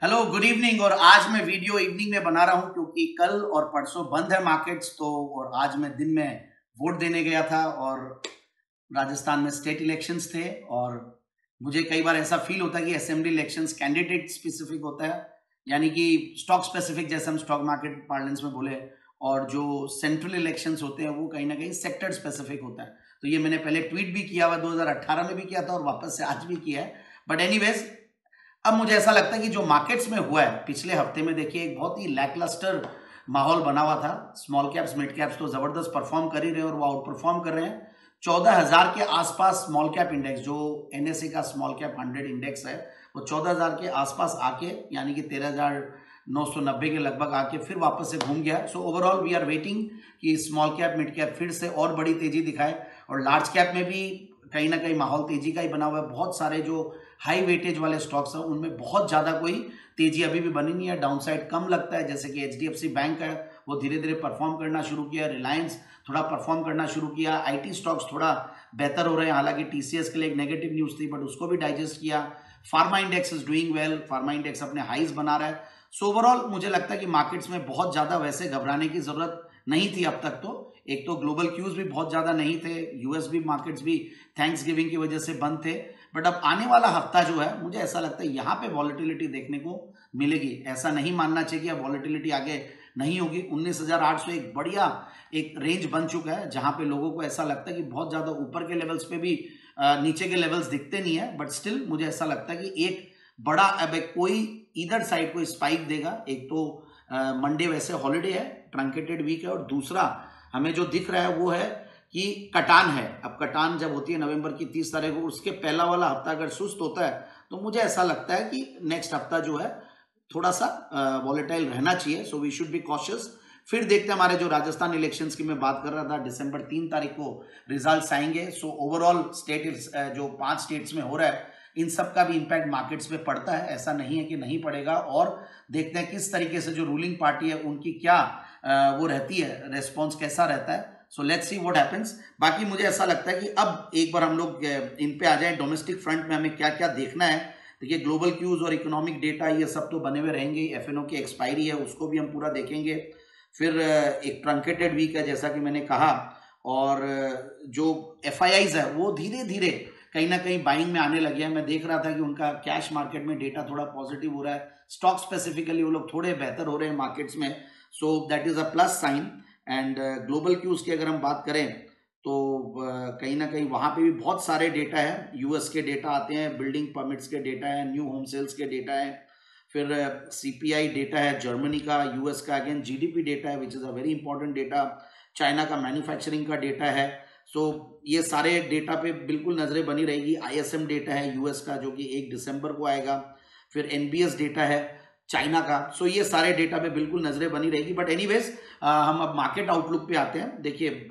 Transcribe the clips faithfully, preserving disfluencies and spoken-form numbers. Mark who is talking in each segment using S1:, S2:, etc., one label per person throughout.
S1: Hello good evening. और आज मैं वीडियो इवनिंग में बना रहा हूं क्योंकि कल और परसों बंद है मार्केट्स, तो और आज मैं दिन में वोट देने गया था और राजस्थान में स्टेट इलेक्शंस थे। और मुझे कई बार ऐसा फील होता है कि असेंबली इलेक्शंस कैंडिडेट स्पेसिफिक होता है, यानी कि स्टॉक स्पेसिफिक, जैसे हम स्टॉक मार्केट पार्लेंस में बोले, और जो सेंट्रल इलेक्शंस होते हैं वो कहीं ना कहीं सेक्टर स्पेसिफिक होता है। तो ये मैंने पहले ट्वीट भी किया हुआ, दो हज़ार अठारह में भी किया था और वापस से आज भी किया है। बट एनीवेज, अब मुझे ऐसा लगता है कि जो मार्केट्स में हुआ है पिछले हफ्ते में, देखिए एक बहुत ही लैकलस्टर माहौल बना हुआ था। स्मॉल कैप्स मिड कैप्स तो जबरदस्त परफॉर्म कर ही रहे हैं और वो आउट परफॉर्म कर रहे हैं। चौदह हजार के आसपास स्मॉल कैप इंडेक्स, जो एनएसए का स्मॉल कैप हंड्रेड इंडेक्स है, वो चौदह हजार के आसपास आके, यानी कि तेरह हजार नौ सौ नब्बे के लगभग आके फिर वापस से घूम गया। So overall we are waiting कि स्मॉल कैप मिड कैप फिर से और बड़ी तेजी दिखाए, और लार्ज कैप में भी कहीं ना कहीं माहौल तेजी का ही बना हुआ है। बहुत सारे जो हाई वेटेज वाले स्टॉक्स हैं उनमें बहुत ज्यादा कोई तेजी अभी भी बनी नहीं है, डाउनसाइड कम लगता है। जैसे कि एचडीएफसी बैंक है, वो धीरे धीरे परफॉर्म करना शुरू किया, रिलायंस थोड़ा परफॉर्म करना शुरू किया, आईटी स्टॉक्स थोड़ा बेहतर हो रहे हैं। हालांकि टीसीएस के लिए एक नेगेटिव न्यूज थी बट उसको भी डाइजेस्ट किया। Pharma index is doing well, pharma index अपने हाइज बना रहा है। सो ओवरऑल मुझे लगता है कि मार्केट्स में बहुत ज्यादा वैसे घबराने की जरूरत नहीं थी अब तक। तो एक तो ग्लोबल क्यूज भी बहुत ज्यादा नहीं थे, यूएस भी मार्केट्स भी थैंक्स गिविंग की वजह से बंद थे। बट अब आने वाला हफ्ता जो है, मुझे ऐसा लगता है यहाँ पे वॉलेटिलिटी देखने को मिलेगी। ऐसा नहीं मानना चाहिए कि वॉलेटिलिटी आगे नहीं होगी। उन्नीस हजार आठ सौ एक बढ़िया एक रेंज बन चुका है, जहां पे लोगों को ऐसा लगता है कि बहुत ज्यादा ऊपर के लेवल्स पे भी नीचे के लेवल्स दिखते नहीं है। बट स्टिल मुझे ऐसा लगता है कि एक बड़ा अब कोई इधर साइड कोई स्पाइक देगा। एक तो मंडे वैसे हॉलीडे है, ट्रंकेटेड वीक है, और दूसरा हमें जो दिख रहा है वो है कि कटान है। अब कटान जब होती है नवंबर की तीस तारीख को, उसके पहला वाला हफ्ता अगर सुस्त होता है तो मुझे ऐसा लगता है कि नेक्स्ट हफ्ता जो है थोड़ा सा वॉलेटाइल रहना चाहिए। So we should be cautious. फिर देखते हैं, हमारे जो राजस्थान इलेक्शंस की मैं बात कर रहा था, दिसंबर तीन तारीख को रिजल्ट्स आएंगे। सो ओवरऑल स्टेट जो पांच स्टेट्स में हो रहा है, इन सब का भी इंपैक्ट मार्केट्स पे पड़ता है, ऐसा नहीं है कि नहीं पड़ेगा। और देखते हैं किस तरीके से जो रूलिंग पार्टी है उनकी क्या वो रहती है, रेस्पॉन्स कैसा रहता है। So let's see what happens. बाकी मुझे ऐसा लगता है कि अब एक बार हम लोग इन पे आ जाएं, डोमेस्टिक फ्रंट में हमें क्या क्या देखना है। देखिए ग्लोबल क्यूज और इकोनॉमिक डेटा ये सब तो बने हुए रहेंगे। एफएनओ की एक्सपायरी है, उसको भी हम पूरा देखेंगे। फिर एक ट्रंकेटेड वीक है जैसा कि मैंने कहा, और जो एफआईआईज है वो धीरे धीरे कहीं ना कहीं बाइंग में आने लगे हैं। मैं देख रहा था कि उनका कैश मार्केट में डेटा थोड़ा पॉजिटिव हो रहा है, स्टॉक स्पेसिफिकली वो लोग थोड़े बेहतर हो रहे हैं मार्केट्स में। So that is a plus sign. And global cues की अगर हम बात करें तो uh, कहीं ना कहीं वहां पे भी बहुत सारे डेटा है। यूएस के डेटा आते हैं, बिल्डिंग परमिट्स के डेटा है, न्यू होम सेल्स के डेटा है, फिर सीपीआई uh, डेटा है जर्मनी का, यूएस का अगेन जीडीपी डेटा है which is a very important data, China का मैन्युफैक्चरिंग का डेटा है। सो so, ये सारे डेटा पे बिल्कुल नजरें बनी रहेगी। आईएसएम डेटा है यूएस का जो कि एक दिसंबर को आएगा, फिर एनबीएस डेटा है चाइना का। सो so, ये सारे डेटा पे बिल्कुल नजरें बनी रहेगी। बट एनीवेज हम अब मार्केट आउटलुक पे आते हैं। देखिए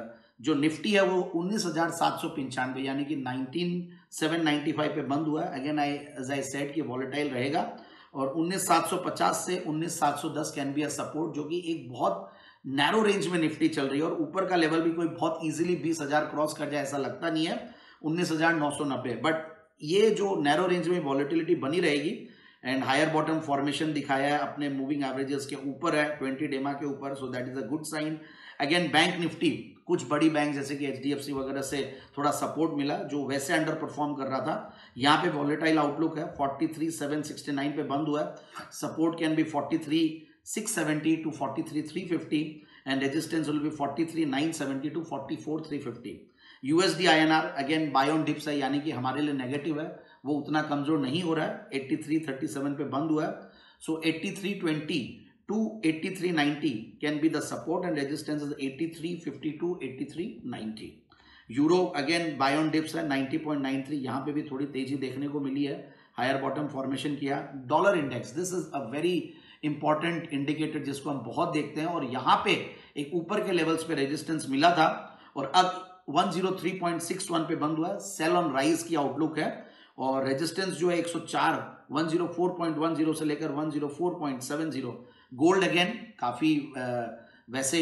S1: जो निफ्टी है वो उन्नीस हजार सात सौ पंचानवे यानी कि नाइनटीन सेवन नाइन्टी फाइव पे बंद हुआ है। Again I as I said कि वॉलेटाइल रहेगा, और उन्नीस सात सौ पचास से उन्नीस सात सौ दस कैन बी अ सपोर्ट, जो कि एक बहुत नैरो रेंज में निफ्टी चल रही है। और ऊपर का लेवल भी कोई बहुत इजीली बीस हजार क्रॉस कर जाए ऐसा लगता नहीं है, उन्नीस हजार नौ सौ नब्बे। बट ये जो नैरो रेंज में वॉलेटिलिटी बनी रहेगी, एंड हायर बॉटम फॉर्मेशन दिखाया है, अपने मूविंग एवरेजेस के ऊपर है, ट्वेंटी डेमा के ऊपर। So that is a good sign. Again bank Nifty, कुछ बड़ी बैंक जैसे कि एचडीएफसी वगैरह से थोड़ा सपोर्ट मिला, जो वैसे अंडर परफॉर्म कर रहा था। यहाँ पे वॉलेटाइल आउटलुक है, forty three seven sixty nine पे बंद हुआ है। Support can be forty three six seventy to forty three three fifty, and resistance will be forty three nine seventy to forty four three fifty. USD INR again buy on dips है, यानी कि हमारे लिए negative है, वो उतना कमजोर नहीं हो रहा है, एट्टी थ्री थर्टी सेवन पे बंद हुआ है। So eighty three twenty to eighty three ninety can be the support, and resistance is eighty three fifty to eighty three ninety. Euro again buy on dips है, ninety point nine three, यहाँ पे भी थोड़ी तेजी देखने को मिली है, हायर बॉटम फॉर्मेशन किया। Dollar index, this is a very important indicator जिसको हम बहुत देखते हैं, और यहाँ पे एक ऊपर के लेवल्स पे रेजिस्टेंस मिला था और अब one zero three point six one पे बंद हुआ है। सेल ऑन राइज की आउटलुक है, और रेजिस्टेंस जो है एक सौ चार, one zero four point one zero से लेकर one zero four point seven zero. Gold again काफी वैसे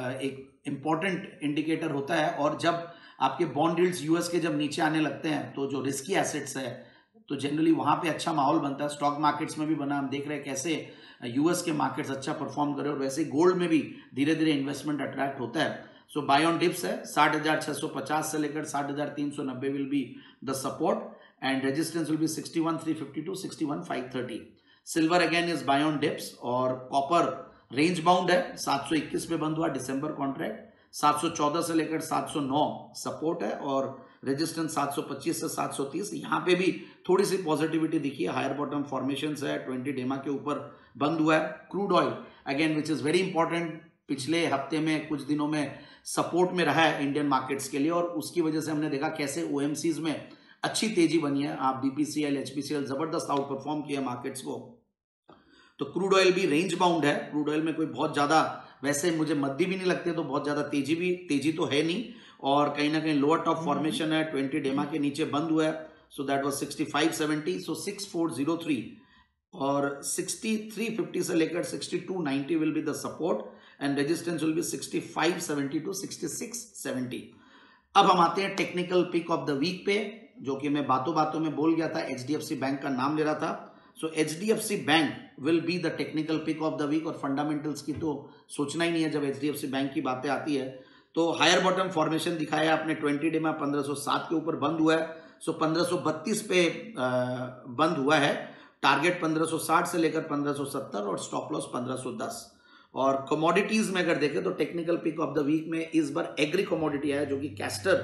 S1: एक इंपॉर्टेंट इंडिकेटर होता है, और जब आपके बॉन्ड यील्ड्स यूएस के जब नीचे आने लगते हैं तो जो रिस्की एसेट्स है तो जनरली वहाँ पे अच्छा माहौल बनता है। स्टॉक मार्केट्स में भी बना, हम देख रहे हैं कैसे यूएस के मार्केट्स अच्छा परफॉर्म करे, और वैसे गोल्ड में भी धीरे धीरे इन्वेस्टमेंट अट्रैक्ट होता है। सो बाय ऑन डिप्स है, साठ हजार छह सौ पचास से लेकर साठ हजार तीन सौ नब्बे will be the support, and resistance will be sixty one three fifty to sixty one five thirty. Silver again is buy on dips, और कॉपर रेंज बाउंड है, सात सौ इक्कीस पे बंद हुआ डिसंबर कॉन्ट्रैक्ट, सात सौ चौदह से लेकर सात सौ नौ सपोर्ट है, और रेजिस्टेंस सात सौ पच्चीस से सात सौ तीस। यहाँ पे भी थोड़ी सी पॉजिटिविटी दिखी है, हायर बॉटम फॉर्मेशन है, ट्वेंटी डेमा के ऊपर बंद हुआ है। Crude oil again which is very important, पिछले हफ्ते में कुछ दिनों में सपोर्ट में रहा है इंडियन मार्केट्स के लिए, और उसकी वजह से हमने देखा कैसे ओएमसीज में अच्छी तेजी बनी है। आप बीपीसीएल, एचपीसीएल जबरदस्त आउट परफॉर्म किया मार्केट्स को। तो क्रूड ऑयल भी रेंज बाउंड है, क्रूड ऑयल में कोई बहुत ज्यादा वैसे मुझे मद्दी भी नहीं लगते, तो बहुत ज्यादा तेजी भी तेजी तो है नहीं, और कहीं ना कहीं लोअर टॉप फॉर्मेशन है, ट्वेंटी डेमा के नीचे बंद हुआ है। So that was sixty five seventy, so six four zero three और सिक्सटी थ्री फिफ्टी से लेकर sixty two ninety will be the support, and resistance will be sixty five seventy to sixty six seventy. अब हम आते हैं technical pick of the week पे, जो कि मैं बातों बातों में बोल गया था, एचडीएफसी बैंक का नाम ले रहा था। सो HDFC bank will be the technical pick of the week, और फंडामेंटल्स की तो सोचना ही नहीं है जब एचडीएफसी बैंक की बातें आती है। तो हायर बॉटम फॉर्मेशन दिखाया आपने, ट्वेंटी डे में पंद्रह सौ सात के ऊपर बंद हुआ है, सो पंद्रह सौ बत्तीस पे आ, बंद हुआ है। टारगेट पंद्रह सौ साठ से लेकर पंद्रह सौ सत्तर, और स्टॉप लॉस पंद्रह सौ दस। और कमोडिटीज में अगर देखें तो technical pick of the week में इस बार एग्री कमोडिटी है, जो कि कैस्टर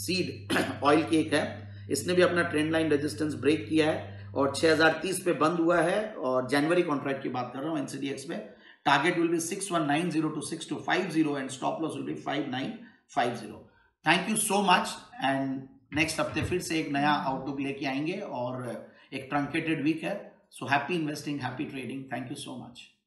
S1: सीड ऑयल की एक है। इसने भी अपना ट्रेंड लाइन रेजिस्टेंस ब्रेक किया है और छह हजार तीस पे बंद हुआ है, और जनवरी कॉन्ट्रैक्ट की बात कर रहा हूं एनसीडीएक्स में। Target will be six one nine zero to six two five zero, and stop loss will be five nine five zero. Thank you so much, and next हफ्ते फिर से एक नया आउटलुक लेके आएंगे, और एक ट्रंकेटेड वीक है। So happy investing, happy trading, thank you so much.